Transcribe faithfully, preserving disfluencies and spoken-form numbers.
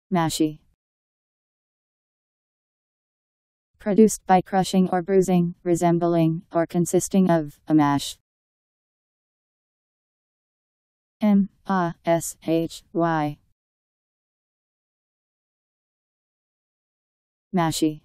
Mashy. Produced by crushing or bruising, resembling, or consisting of, a mash. M A S H Y. Mashy.